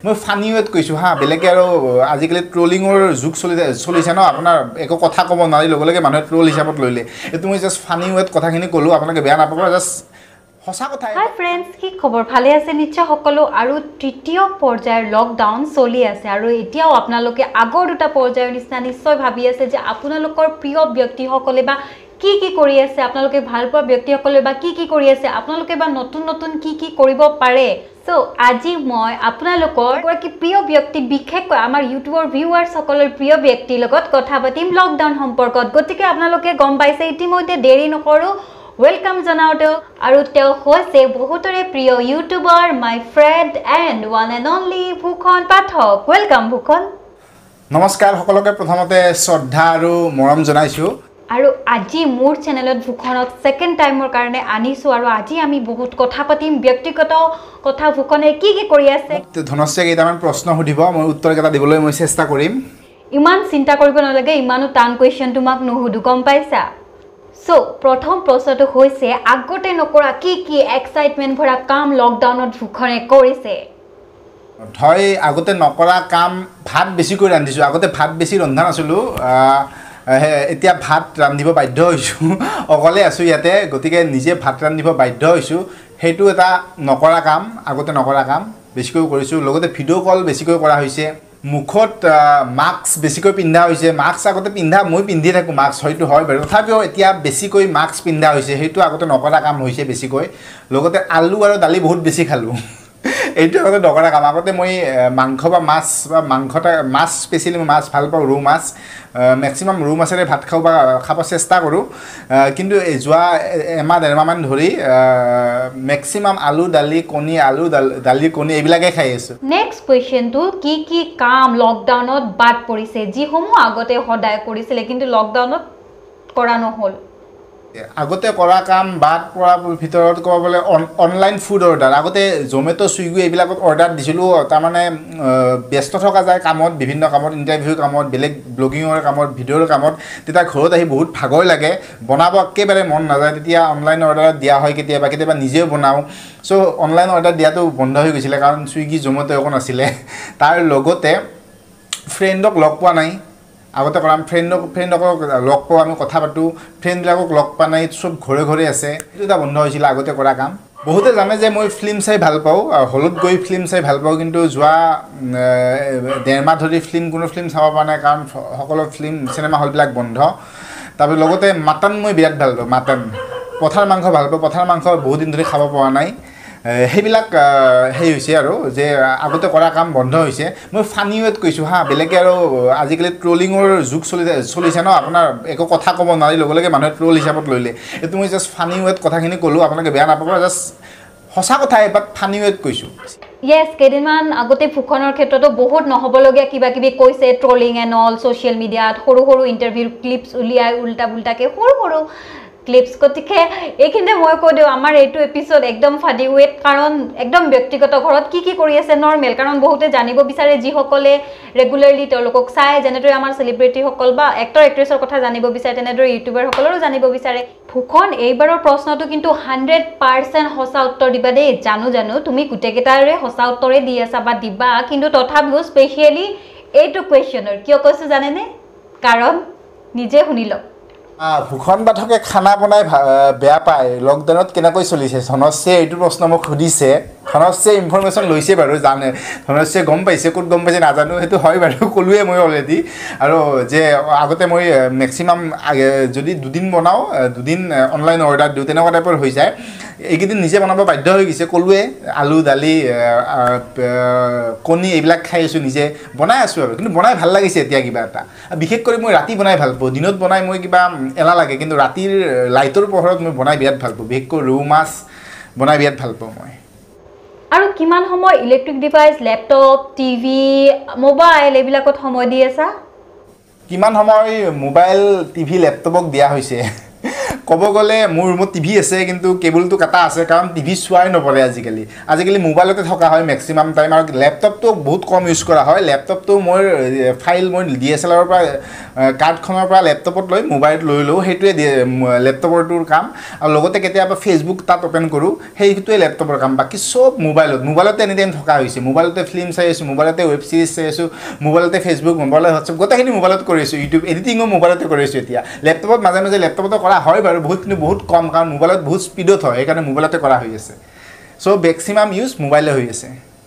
মই ফানি ৱেত কৈছোঁ হা বেলেগে আৰু আজিকালি ট্ৰলিঙৰ যুগ চলিছে ন আপোনাৰ একো কথা ক'ব নোৱাৰি লগে লগে মানুহে ট্ৰল হিচাপত লৈলে এইটো মই জাষ্ট ফানি ৱেত কথাখিনি ক'লোঁ আপোনালোকে বেয়া নাপাব জাষ্ট সঁচা কথা হাই ফ্ৰেণ্ডছ কি খবৰ ভালে আছে নিশ্চয় সকলো আৰু তৃতীয় পৰ্যায়ৰ লকডাউন চলি আছে আৰু এতিয়াও আপোনালোকে আগৰ দুটা পৰ্যায়ৰ নিচিনা নিশ্চয় ভাবি আছে যে আপোনালোকৰ প্ৰিয় ব্যক্তিসকলে বা কি কৰি আছে আপোনালোকে ভাল পোৱা ব্যক্তিসকলে বা কি কৰি আছে আপোনালোকে বা নতুন কি কৰিব পাৰে সো আজি মই আপোনালোকৰ কি প্ৰিয় ব্যক্তি বিশেষকৈ আমাৰ ইউটিউবৰ ভিউৱাৰ্ছ সকলৰ প্ৰিয় ব্যক্তিৰ লগত কথা পাতিম লকডাউন সম্পৰ্কত গতিকে আপোনালোকে গম পাইছে ইতিমধ্যে দেৰি নকৰো Welcome Janauto Aruteo Hose Bohutore Prio YouTuber, my friend and one and only Bhukhon Pathok. Welcome Bhukhon. Namaskar সকলোকে প্ৰথমতে শ্ৰদ্ধা আৰু মৰম জনাইছো আৰু আজি মোৰ চেনেলত ভুখনত সেকেন্ড টাইমৰ কাৰণে আনিছো আৰু আজি আমি বহুত কথা পাতিম ব্যক্তিগত কথা ভুখনে কি কৰি আছে ধনশ্ৰী কেইটামান প্ৰশ্ন সুধিব মই উত্তৰ কেইটা দিবলৈ মই চেষ্টা কৰিম ইমান চিন্তা কৰিব নালাগে ইমানো টান কোৱেশ্চন তোমাক নুহুদু গম পাইছা So, প্ৰথম প্ৰশ্নটো হৈছে আগতে নকৰা কি এক্সাইটমেন্ট ভৰা কাম লকডাউনত ভুখনে কৰিছে হয় আগতে নকৰা কাম ভাত বেছি কৰি ৰান্ধিছো আগতে ভাত বেছি ৰন্ধা নাছিলো এতিয়া ভাত ৰান্ধিব বাধ্য হৈছো অকলে আছো ইয়াতে গতিকে নিজে ভাত ৰান্ধিব বাধ্য হৈছো হেতু এটা নকৰা কাম আগতে নকৰা কাম বেছিকৈ কৰিছো লগতে ভিডিও কল বেছিকৈ কৰা হৈছে মুখত মাস্ক বেছিকৈ পিন্ধা হৈছে মাস্ক আগতে পিন্ধা মই পিন্ধি থাকো মাস্ক হয়তো হয় বাৰু তথাপিও এতিয়া বেছিকৈ মাস্ক পিন্ধা হৈছে হেতু আগতে নকৰা কাম হৈছে বেছিকৈ লগতে আলু আৰু দালি বহুত বেছি খালো এইটো আগতে নকৰা কাম আগতে মই মাংস বা মাংসটা মাছ স্পেশালি মাছ ভাল পাওঁ ৰৌ মাছ ম্যাক্সিমাম ৰৌ মাছেৰে ভাত খাব চেষ্টা কৰো কিন্তু যোৱা এমাহ দেৰমাহমান ধৰি ম্যাক্সিমাম আলু দালি কণী এইবিলাকে খাই আছো নেক্সট কোৱেশ্চন টু কি কাম লকডাউনত বাদ পৰিছে যিসমূহ আগতে সদায় কৰিছিল কিন্তু লকডাউনত কৰা নহল আগতে কৰা কাম বাদ পৰা ভিতৰত ক'বলে অনলাইন ফুড অৰ্ডাৰ আগতে জমেটো সুইগি এইবিলাকত অৰ্ডাৰ দিছিলো তাৰ মানে ব্যস্ত থকা যায় কামত বিভিন্ন কামত ইন্টাৰভিউ কামত বেলেগ ব্লগিঙৰ কামত ভিডিঅ'ৰ কামত তেতিয়া ঘৰত আহি বহুত ভাগৰ লাগে বনাব একেবাৰে মন নাযায় তেতিয়া অনলাইন অৰ্ডাৰ দিয়া হয় কেতিয়াবা নিজেও বনাও সো অনলাইন অৰ্ডাৰ দিয়াটো বন্ধ হৈ গৈছিল কাৰণ সুইগি জমেটো একো নাছিলে তাৰ লগতে ফ্ৰেণ্ডক লগ পোৱা নাই আগতে কৰাম ফ্ৰেণ্ডক লগ পাওঁ আমি কথা পাতো ফ্ৰেণ্ডবিলাকক লগ পা নাই সব ঘৰে আছে এটা বন্ধ হৈছিল আগতে কৰা কাম বহুতে জানে যে মই ফিল্ম চাই ভাল পাওঁ হলত গৈ ফিল্ম চাই ভাল পাওঁ কিন্তু যোৱা দেৰমাহ ধৰি কোনো ফিল্ম চাব পৰা নাই কাৰণ সকলো ফিল্ম সিনেমা হলবিলাক বন্ধ তাৰপৰা লগতে মাটন মই বিৰাট ভাল পাওঁ মাটন পথাৰ মাংস ভাল পাওঁ পথাৰ মাংস বহুত দিন ধৰি খাব পৰা নাই হেবিলাক হৈছে আৰু যে আগতে কৰা কাম বন্ধ হৈছে মই ফানি ৱেত কৈছোঁ হা বেলেগে আৰু আজিকালি ট্ৰলিঙৰ যুগ চলিছে ন আপোনাৰ একো কথা ক'ব নোৱাৰি লগে লগে মানুহে ট্ৰল হিচাপত লৈলে এইটো মই জাষ্ট ফানি ৱেত কথাখিনি ক'লোঁ আপোনালোকে বেয়া নাপাব জাষ্ট সঁচা কথা এবাৰ ফানি ৱেত কৈছোঁ Yes, কেদিনমান আগতে ভুখনৰ ক্ষেত্ৰতো বহুত নহবলগীয়া কিবা কৈছে ট্ৰলিং এণ্ড অল সোশ্যাল মিডিয়াত সৰু ইন্টাৰভিউ ক্লিপছ উলিয়াই উল্টা-পুল্টাকে সৰু ক্লিপছ গতিকে এইখিনিতে মই কৈ দিওঁ আমাৰ এইটো এপিসোড একদম ফানি ৱেত কাৰণ একদম ব্যক্তিগত ঘৰত কি কৰি আছে নৰ্মেল কাৰণ বহুতে জানিব বিচাৰে যিসকলে ৰেগুলাৰলি তেওঁলোকক চাই যেনেদৰে আমাৰ সেলিব্ৰিটি সকল বা এক্টৰ এক্ট্ৰেছৰ কথা জানিব বিচাৰে তেনেদৰে ইউটিউবাৰ সকলৰো জানিব বিচাৰে ভুখন এইবাৰৰ প্ৰশ্নটো কিন্তু 100% সঁচা উত্তৰ দিবা দেই জানো তুমি গুটেকেটাৰে সঁচা উত্তৰে দি আছা বা দিবা কিন্তু তথাপিও স্পেশালি এইটো কোৱেশ্চনৰ কিয় কৈছো জানেনে কাৰণ নিজে শুনিলো ভুখন পাঠকে খানা বনাই বেয়া পায় লকডাউনত কেনেকৈ চলিছে ধনশ্ৰীয়ে এইটো প্ৰশ্ন মোক সুধিছে ধনশ্ৰীয়ে ইনফৰমেশ্যন লৈছে বাৰু জানে ধনশ্ৰীয়ে গম পাইছে ক'ত গম পাইছে নাজানো সেইটো হয় বাৰু ক'লোৱে মই অলৰেডি আৰু যে আগতে মই ম্যাক্সিমাম যদি দুদিন বনাওঁ দুদিন অনলাইন অৰ্ডাৰ দিওঁ তেনেকুৱা টাইপৰ হৈ যায় এইকেইদিন নিজে বনাব বাধ্য হৈ গৈছে ক'লোৱে আলু দালি কণী এইবিলাক খাই আছোঁ নিজে বনাই আছোঁ আৰু কিন্তু বনাই ভাল লাগিছে এতিয়া কিবা এটা বিশেষকৈ মই ৰাতি বনাই ভাল পাওঁ দিনত বনাই মই কিবা এলা লাগে কিন্তু ৰাতিৰ লাইটৰ পোহৰত মই বনাই বিৰাট ভাল পাওঁ বিশেষকৈ ৰৌ মাছ বনাই বিৰাট ভাল পাওঁ মই আৰু কিমান সময় electric device laptop TV mobile এইবিলাকত সময় দি আছা কিমান সময় মোবাইল টিভি ল্যাপটপক দিয়া হৈছে ক'ব গ'লে মোৰ ৰুমত টিভি আছে কিন্তু কেবুলটো কাটা আছে কাৰণ টিভি চোৱাই নপৰে আজিকালি মোবাইলতে থকা হয় মেক্সিমাম টাইম আৰু লেপটপটো বহুত কম ইউজ কৰা হয় লেপটপটো মোৰ ফাইল মই DSLR পৰা কাৰ্ডখনৰ পৰা লেপটপত লৈ মোবাইলত লৈ লওঁ সেইটোৱে লেপটপৰটোৰ কাম আৰু লগতে কেতিয়াবা ফেচবুক তাত অপেন কৰোঁ সেইটোৱে লেপটপৰ কাম বাকী চব মোবাইলতে এনি টাইম থকা হৈছে মোবাইলতে ফিল্ম চাই আছোঁ মোবাইলতে ৱেব ছিৰিজ চাই আছোঁ মোবাইলতে ফেচবুক মোবাইলতে হোৱাটছএপ গোটেইখিনি মোবাইলত কৰিছোঁ ইউটিউব এডিটিঙো মোবাইলতে কৰিছোঁ এতিয়া লেপটপত মাজে লেপটপতো কৰা হয় বাৰু বহুত কম কাৰণ মোবাইলত বহুত স্পীডত হয় সেইকাৰণে মোবাইলতে কৰা হৈ আছে চ' মেক্সিমাম ইউজ মোবাইলে হৈ আছে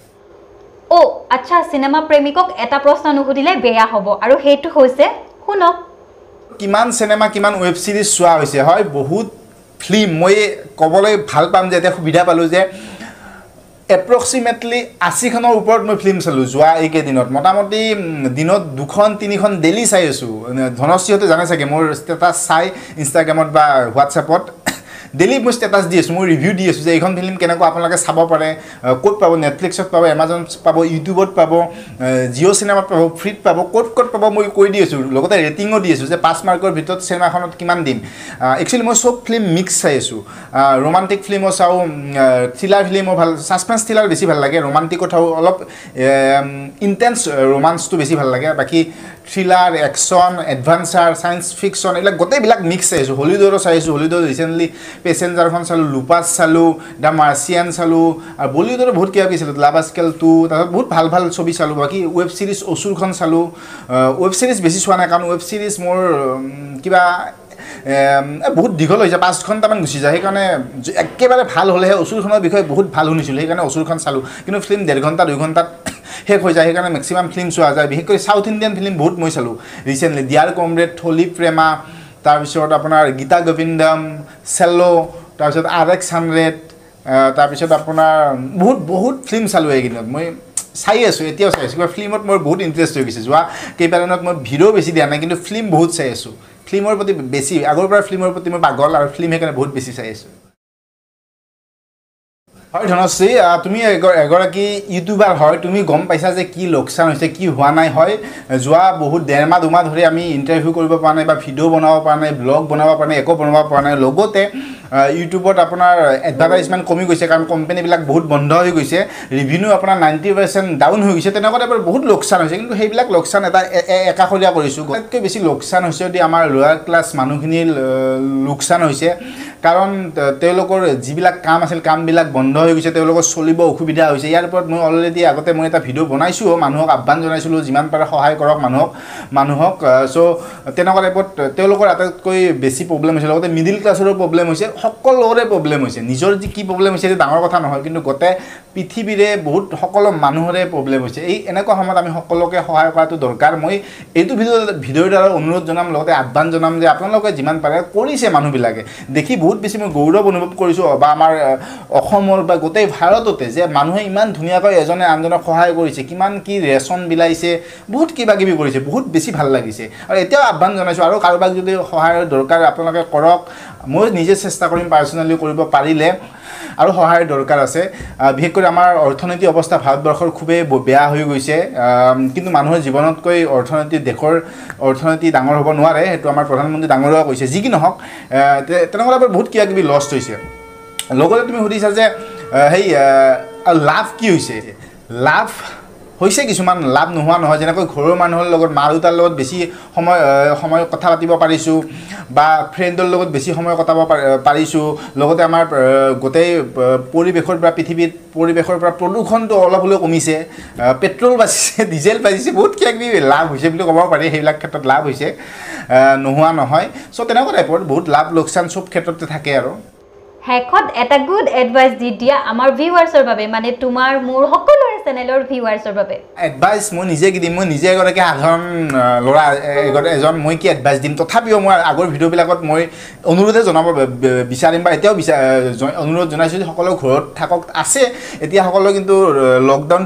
আচ্ছা চিনেমা প্ৰেমিকক এটা প্ৰশ্ন নুসুধিলে বেয়া হ'ব আৰু সেইটো হৈছে শুনক কিমান চিনেমা কিমান ৱেব ছিৰিজ চোৱা হৈছে হয় বহুত ফিল্ম মই ক'বলৈ ভাল পাম যে এতিয়া সুবিধা পালোঁ যে এপ্ৰক্সিমেটলি 80খনৰ ওপৰত মই ফিল্ম চালোঁ যোৱা এইকেইদিনত মোটামুটি দিনত 2-3খন ডেইলি চাই আছোঁ ধনশ্ৰীহঁতে জানে চাগে মোৰ ষ্টেটাছ চাই ইনষ্টাগ্ৰামত বা হোৱাটছএপত ডেইলি মই ষ্টেটাছ দি আছোঁ মই ৰিভিউ দি আছোঁ যে এইখন ফিল্ম কেনেকুৱা আপোনালোকে চাব পাৰে ক'ত পাব নেটফ্লিক্সত পাব এমাজন পাব ইউটিউবত পাব জিঅ' চিনেমাত পাব ফ্ৰীত পাব ক'ত পাব মই কৈ দি আছোঁ লগতে ৰেটিঙো দি আছোঁ যে 5 মাৰ্কৰ ভিতৰত চিনেমাখনত কিমান দিম একচুৱেলি মই চব ফিল্ম মিক্স চাই আছোঁ ৰোমাণ্টিক ফিল্মো চাওঁ থ্ৰিলাৰ ফিল্মো ভাল ছাছপেন্স থ্ৰিলাৰ বেছি ভাল লাগে ৰোমাণ্টিক কথাও অলপ ইণ্টেন্স ৰোমান্সটো বেছি ভাল লাগে বাকী thriller action adventure science fiction এইবিলাক গোটেইবিলাক মিক্স চাই আছোঁ হলিউডৰো চাই আছোঁ হলিউডৰ ৰিচেণ্টলি পেচেঞ্জাৰখন চালোঁ লুপাছ চালোঁ দ্য মাৰ্চিয়ান চালোঁ আৰু বলিউডৰো বহুত কিবা কিবি চালোঁ লাভ আজকাল 2 তাৰপিছত বহুত ভাল ছবি চালোঁ বাকী ৱেব ছিৰিজ অসুৰখন চালোঁ ৱেব ছিৰিজ বেছি চোৱা নাই কাৰণ ৱেব ছিৰিজ মোৰ কিবা বহুত দীঘল হৈ যায় 5 ঘণ্টামান গুচি যায় সেইকাৰণে একেবাৰে ভাল হ'লেহে অসুৰখনৰ বিষয়ে বহুত ভাল শুনিছিলোঁ সেইকাৰণে অসুৰখন চালোঁ কিন্তু ফিল্ম 1.5 ঘণ্টা 2 ঘণ্টাত শেষ হৈ যায় সেইকাৰণে মেক্সিমাম ফিল্ম চোৱা যায় বিশেষকৈ সাউথ ইণ্ডিয়ান ফিল্ম বহুত মই চালোঁ ৰিচেণ্টলি ডিয়াৰ কমৰেড থলি প্ৰেমা তাৰপিছত আপোনাৰ গীতা গোবিন্দম চেল্লো তাৰপিছত RX100 তাৰপিছত আপোনাৰ বহুত ফিল্ম চালোঁ এইকেইদিনত মই চাই আছোঁ এতিয়াও চাই আছোঁ কিবা ফিল্মত মোৰ বহুত ইণ্টাৰেষ্ট হৈ গৈছে যোৱা কেইবাদিনত মই ভিডিঅ' বেছি দিয়া নাই কিন্তু ফিল্ম বহুত চাই আছোঁ ফিল্মৰ প্ৰতি বেছি আগৰ পৰা ফিল্মৰ প্ৰতি মই পাগল আৰু ফিল্ম সেইকাৰণে বহুত বেছি চাই আছোঁ হয় ধনশ্ৰী তুমি এগৰাকী ইউটিউবাৰ হয় তুমি গম পাইছা যে কি লোকচান হৈছে কি হোৱা নাই হয় যোৱা বহুত 1.5 মাহ 2 মাহ ধৰি আমি ইণ্টাৰভিউ কৰিব পৰা নাই বা ভিডিঅ' বনাব পৰা নাই ব্লগ বনাব পৰা নাই একো বনাব পৰা নাই লগতে ইউটিউবত আপোনাৰ এডভাৰটাইজমেণ্ট কমি গৈছে কাৰণ কোম্পানীবিলাক বহুত বন্ধ হৈ গৈছে ৰিভিনিউ আপোনাৰ 90% ডাউন হৈ গৈছে তেনেকুৱা টাইপৰ বহুত লোকচান হৈছে কিন্তু সেইবিলাক লোকচান এটা একাষৰীয়া কৰিছোঁ গতিকে বেছি লোকচান হৈছে যদি আমাৰ লোৱাৰ ক্লাছ মানুহখিনিৰ লোকচান হৈছে কাৰণ তেওঁলোকৰ যিবিলাক কাম আছিল কামবিলাক বন্ধ হৈ গৈছে তেওঁলোকৰ চলিব অসুবিধা হৈছে ইয়াৰ ওপৰত মই অলৰেডি আগতে মই এটা ভিডিঅ' বনাইছোঁ মানুহক আহ্বান জনাইছিলোঁ যিমান পাৰে সহায় কৰক মানুহক চ' তেনেকুৱা টাইপত তেওঁলোকৰ আটাইতকৈ বেছি প্ৰব্লেম হৈছে লগতে মিডিল ক্লাছৰো প্ৰব্লেম হৈছে সকলোৰে প্ৰব্লেম হৈছে নিজৰ যি কি প্ৰব্লেম হৈছে সেইটো ডাঙৰ কথা নহয় কিন্তু গোটেই পৃথিৱীৰে বহুত সকলো মানুহৰে প্ৰব্লেম হৈছে এই এনেকুৱা সময়ত আমি সকলোকে সহায় কৰাটো দৰকাৰ মই এইটো ভিডিঅ'ৰ দ্বাৰা অনুৰোধ জনাম লগতে আহ্বান জনাম যে আপোনালোকে যিমান পাৰে কৰিছে মানুহবিলাকে দেখি বহুত বেছি মই গৌৰৱ অনুভৱ কৰিছোঁ বা আমাৰ অসমৰ বা গোটেই ভাৰততে যে মানুহে ইমান ধুনীয়াকৈ এজনে আনজনক সহায় কৰিছে কিমান কি ৰেচন বিলাইছে বহুত কিবা কিবি কৰিছে বহুত বেছি ভাল লাগিছে আৰু এতিয়াও আহ্বান জনাইছোঁ আৰু কাৰোবাক যদি সহায়ৰ দৰকাৰ আপোনালোকে কৰক মই নিজে চেষ্টা কৰিম পাৰ্চনেলি কৰিব পাৰিলে আৰু সহায়ৰ দৰকাৰ আছে বিশেষকৈ আমাৰ অৰ্থনৈতিক অৱস্থা ভাৰতবৰ্ষৰ খুবেই বেয়া হৈ গৈছে কিন্তু মানুহৰ জীৱনতকৈ দেশৰ অৰ্থনীতি ডাঙৰ হ'ব নোৱাৰে সেইটো আমাৰ প্ৰধানমন্ত্ৰী ডাঙৰে কৈছে যি কি নহওক তেনেকুৱা বহুত কিবা কিবি লষ্ট হৈছে লগতে তুমি সুধিছা যে সেই লাভ কি হৈছে লাভ হৈছে কিছুমান লাভ নোহোৱা নহয় যেনেকৈ ঘৰৰ মানুহৰ লগত মা দেউতাৰ লগত বেছি সময় কথা পাতিব পাৰিছোঁ বা ফ্ৰেণ্ডৰ লগত বেছি সময় কটাব পাৰিছোঁ লগতে আমাৰ গোটেই পৰিৱেশৰ পৰা পৃথিৱীৰ পৰিৱেশৰ পৰা প্ৰদূষণটো অলপ হ'লেও কমিছে পেট্ৰল বাচিছে ডিজেল বাচিছে বহুত কিবা কিবি লাভ হৈছে বুলি ক'ব পাৰি সেইবিলাক ক্ষেত্ৰত লাভ হৈছে নোহোৱা নহয় চ' তেনেকুৱা টাইপৰ বহুত লাভ লোকচান চব ক্ষেত্ৰতে থাকে আৰু হেকত এটা গুড এডভাইস দি দিয়া আমাৰ ভিউৱাৰ্ছৰ বাবে মানে তোমাৰ মোৰ সকলোৰে চেনেলৰ ভিউৱাৰ্ছৰ বাবে এডভাইস মই নিজে কি দিম মই নিজে এগৰাকী সাধাৰণ ল'ৰা এজন মই কি এডভাইস দিম তথাপিও মই আগৰ ভিডিঅ'বিলাকত মই অনুৰোধে জনাব বিচাৰিম বা এতিয়াও অনুৰোধ জনাইছোঁ যে সকলো ঘৰত থাকক আছে এতিয়া সকলো কিন্তু লকডাউন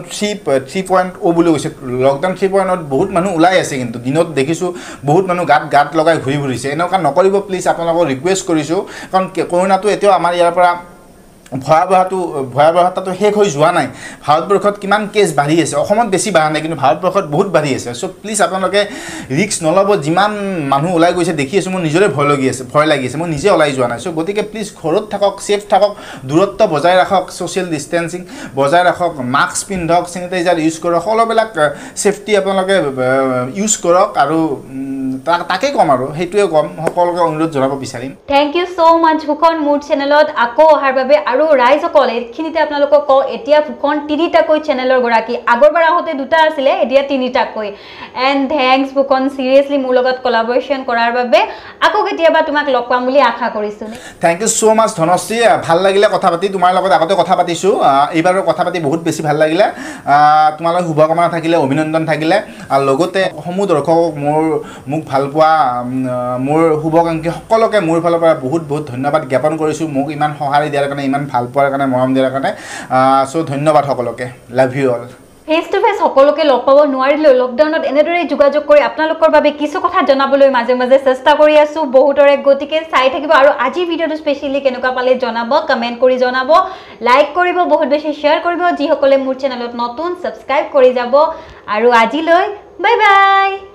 3.0 বুলি কৈছে লকডাউন 3.0ত বহুত মানুহ ওলাই আছে কিন্তু দিনত দেখিছোঁ বহুত মানুহ গাত লগাই ঘূৰি ফুৰিছে এনেকুৱা নকৰিব প্লিজ আপোনালোকক ৰিকুৱেষ্ট কৰিছোঁ কাৰণ কৰোনাটো এতিয়াও আমাৰ ইয়াৰ পৰা ভয়াবহতাটো শেষ হৈ যোৱা নাই ভাৰতবৰ্ষত কিমান কেছ বাঢ়ি আছে অসমত বেছি বাঢ়া নাই কিন্তু ভাৰতবৰ্ষত বহুত বাঢ়ি আছে চ' প্লিজ আপোনালোকে ৰিস্ক নল'ব যিমান মানুহ ওলাই গৈছে দেখি আছোঁ মোৰ নিজৰে ভয় লাগি আছে মই নিজে ওলাই যোৱা নাই চ' গতিকে প্লিজ ঘৰত থাকক ছেফ থাকক দূৰত্ব বজাই ৰাখক ছ'চিয়েল ডিষ্টেঞ্চিং বজাই ৰাখক মাস্ক পিন্ধক চেনিটাইজাৰ ইউজ কৰক সকলোবিলাক ছেফটি আপোনালোকে ইউজ কৰক আৰু তাকেই ক'ম আৰু সেইটোৱে ক'ম সকলোকে অনুৰোধ জনাব বিচাৰিম thank you so much Phukan মোৰ চেনেলত আকৌ অহাৰ বাবে আৰু ৰাইজসকল এইখিনিতে আপোনালোকক কওঁ এতিয়া ফুকন 3টাকৈ চেনেলৰ গৰাকী আগৰবাৰ আহোঁতে 2টা আছিলে এতিয়া 3টাকৈ এণ্ড থেংকছ ফুকন চিৰিয়াছলি মোৰ লগত কলাবৰেশ্যন কৰাৰ বাবে আকৌ কেতিয়াবা তোমাক লগ পাম বুলি আশা কৰিছোঁ thank you so much Dhanshree ভাল লাগিলে কথা পাতি তোমাৰ লগত আগতে কথা পাতিছোঁ এইবাৰৰ কথা পাতি বহুত বেছি ভাল লাগিলে তোমালৈ শুভকামনা থাকিলে অভিনন্দন থাকিলে আৰু লগতে সমূহ দৰ্শকক মোক ভাল পোৱা মোৰ শুভকাংক্ষী সকলোকে মোৰ ফালৰ পৰা বহুত বহুত ধন্যবাদ জ্ঞাপন কৰিছোঁ মোক ইমান সঁহাৰি দিয়াৰ কাৰণে ইমান ভাল পোৱাৰ কাৰণে মৰম দিয়াৰ কাৰণে চ' ধন্যবাদ সকলোকে love you all face to face সকলোকে লগ পাব নোৱাৰিলেও লকডাউনত এনেদৰে যোগাযোগ কৰি আপোনালোকৰ বাবে কিছু কথা জনাবলৈ মাজে মাজে চেষ্টা কৰি আছোঁ বহুতৰে গতিকে চাই থাকিব আৰু আজি ভিডিঅ'টো স্পেচিয়েলি কেনেকুৱা পালে জনাব কমেণ্ট কৰি জনাব লাইক কৰিব বহুত বেছি শ্বেয়াৰ কৰিব যিসকলে মোৰ চেনেলত নতুন ছাবস্ক্ৰাইব কৰি যাব আৰু আজিলৈ বাই বাই